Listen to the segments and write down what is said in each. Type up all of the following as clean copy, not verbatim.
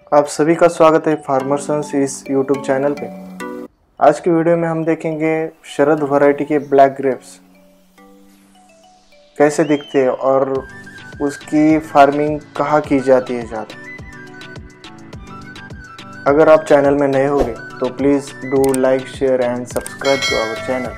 आप सभी का स्वागत है फार्मर सन्स इस यूट्यूब चैनल पे। आज की वीडियो में हम देखेंगे शरद वैरायटी के ब्लैक ग्रेप्स कैसे दिखते हैं और उसकी फार्मिंग कहाँ की जाती है ज़्यादा। अगर आप चैनल में नए होंगे तो please do like share and subscribe to our channel.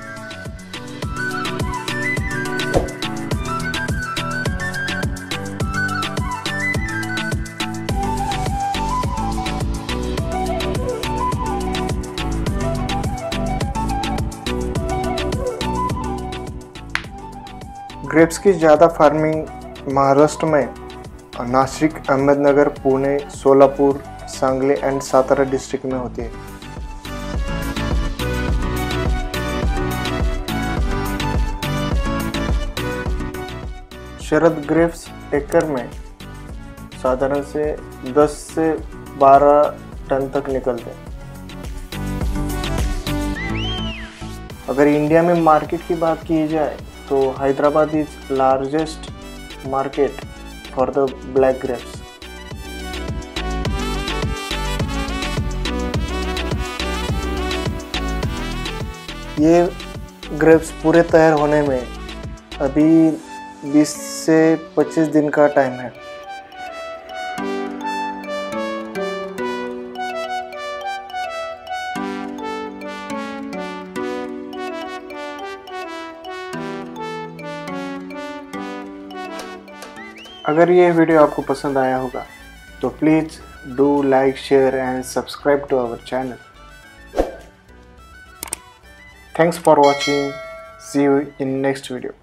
Grapes की ज़्यादा फार्मिंग महाराष्ट्र में नासिक, अहमदनगर, पुणे, सोलापुर, सांगली एंड सातारा डिस्ट्रिक्ट में होती है। शरद ग्रेप्स एकड़ में साधारण से 10 से 12 टन तक निकलते हैं। अगर इंडिया में मार्केट की बात की जाए तो Hyderabad is largest market for the black grapes. ये ग्रेप्स पूरे तैयार होने में अभी 20 से 25 दिन का टाइम है। अगर ये वीडियो आपको पसंद आया होगा तो please do like share and subscribe to our channel. Thanks for watching. See you in next video.